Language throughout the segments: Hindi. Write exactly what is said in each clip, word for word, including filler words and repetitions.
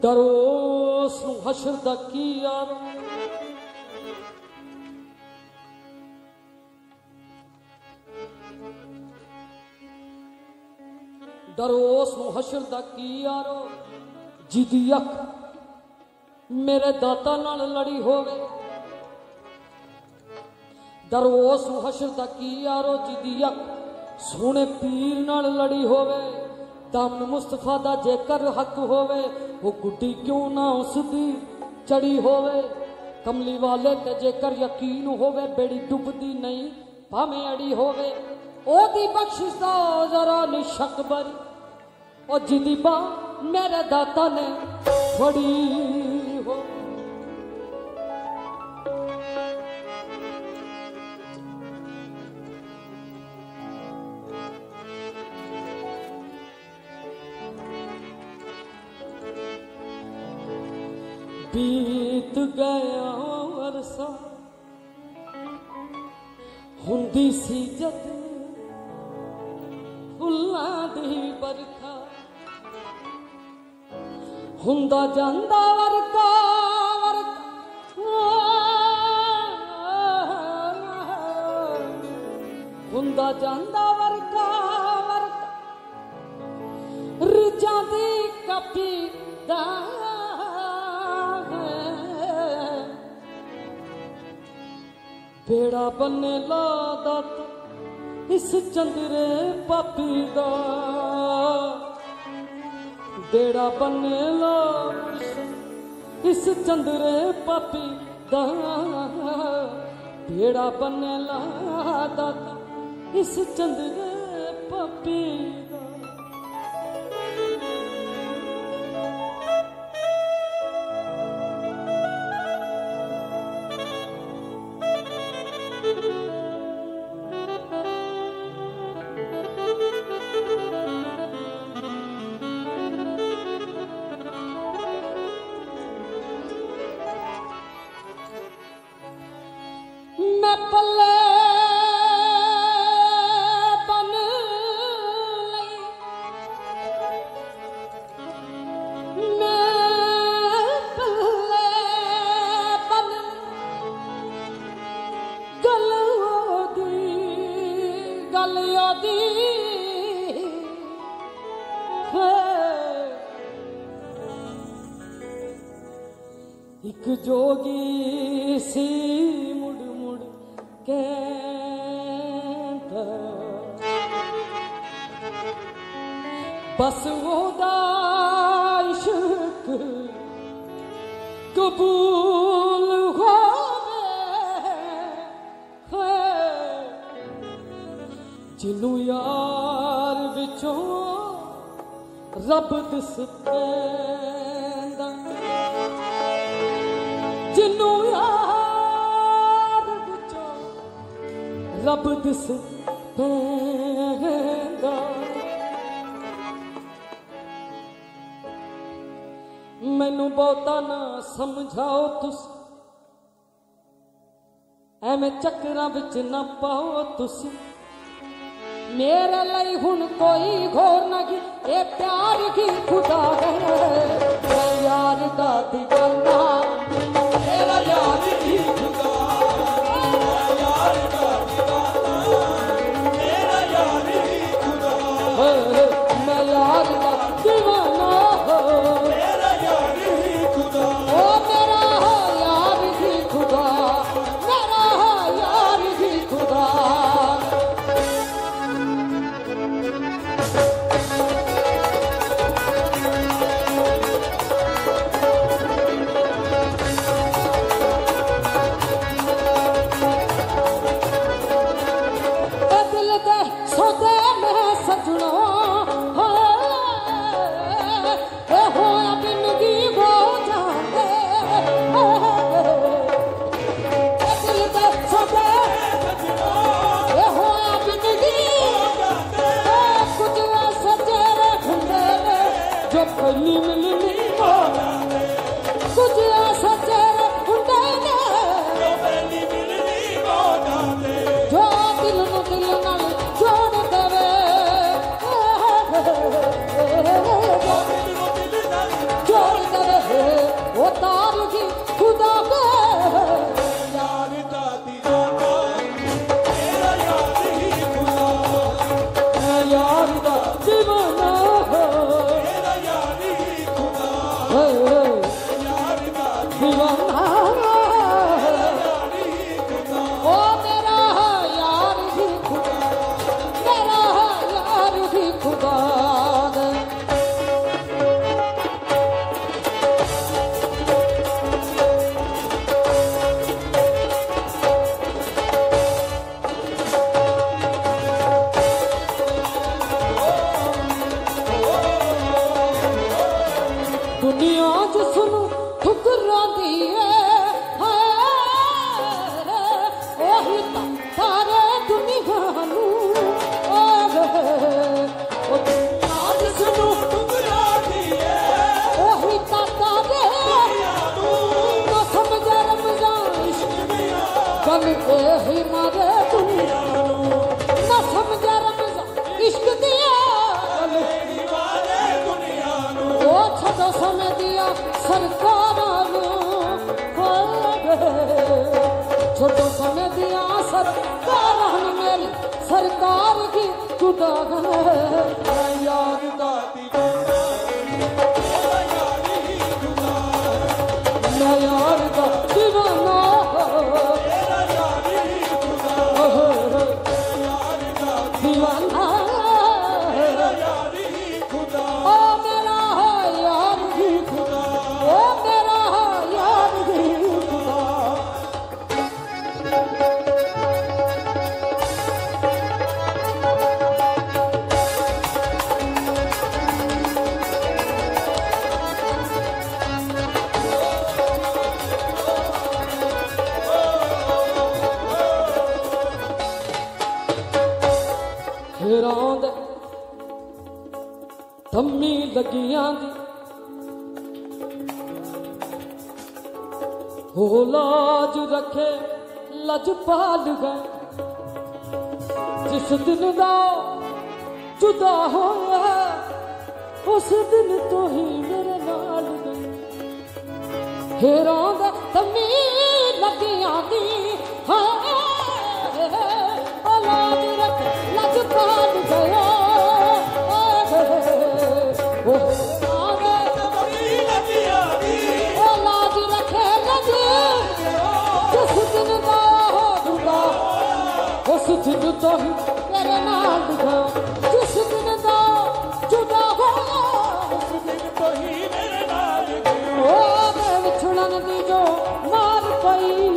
डरो उस हशर दा की यार डरो उस हशर दा की यारो जिदी अख मेरे दाता नाल लड़ी होवे डरो उस हशर दा की यारो जिदी अख सोने पीर नाल लड़ी होवे दामन मुस्तफा दा जेकर हक होवे वो गुड्डी क्यों ना उसदी चढ़ी होवे कमली वाले ते जेकर यकीन होवे बेड़ी डुबदी नहीं भावें अड़ी होवे ओदी बख्शिश दा जरा नी शक बरी और जिदी बा मेरे दाता ने फड़ी हो बीत गया अरसा हुंदी सी जद फुल्लां दी बरखा हुंदा जांदा वरका वरका हुंदा जांदा वरका वरका रिजां दी कपी दा बेड़ा बन्ने ला दाता इस चंद्रे पापी दा बेड़ा बन्ने ला इस चंद्रे पापी दा बेड़ा बन्ने ला दाता इस चंद्रे पापी दा पल्ले बन लई मैं पल्ले बन गल दी गल दी एक जोगी सी बस ओदा इश्क कबूल होवे जिन्नू यार विचों रब दिस पैंदा जिन्नू यार विचों रब दिस पैंदा मैनू बहुता ना समझाओ तुस एवें चक्करां विच ना पाओ तुस मेरे लई हुण कोई घोर नहीं ये प्यार की खुदा है यार दा दीवाना मेरा यार की खुदा यार दा दीवाना मेरा यार की खुदा मैं यार दा दीवाना दुनिया जिसनू ठुकरांदी है ओही तारे दुनिया नू दुनिया जिसनू ठुकरांदी है ओही तारे तो समझ रमजान गम एही मारे दुनिया ना समझ रमजान इश्क दिया छो समय दिया सरकार छोटो समय दिया सरकार मेरी सरकार की खुदा यार दादी मैं यार का दीवाना दीवाना हेरां धम्मी लगियां दी हो लाज रखे लजपाल गए जिस दिन दा जुदा होया उस दिन तो ही मेरे नाल गए हेरां धम्मी लगियां दी लाज रखे लजपाल गया लाज रखे लज जिस दिन का होगा उस दिन तो ही तेरे नाल गया जिस दिन का जुदा होगा उस दिन तो ही मेरे नाल गया ओ विछड़न दी जो मार पई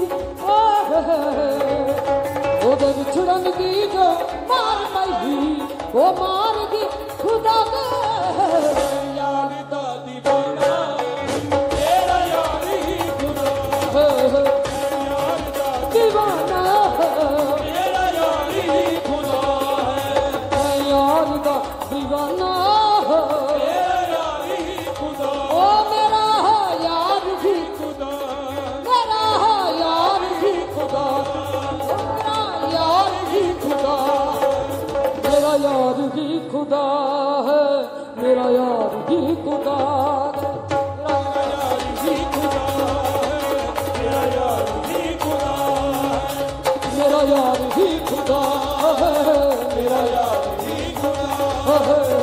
ओदे विछड़न दी जो मार पई वो मार दी खुदा यार दा दीवाना तेरा यार ही खुदा यार दा दीवाना तेरा यार ही खुदा है यार दा दीवाना तेरा यार ही खुदा ओ मेरा यार ही खुदा मेरा यार ही खुदा मेरा यार ही खुदा मेरा यार ही खुदा है मेरा यार ही खुदा मेरा यार ही खुदा है मेरा यार ही खुदा मेरा यार ही खुदा है मेरा यार ही खुदा है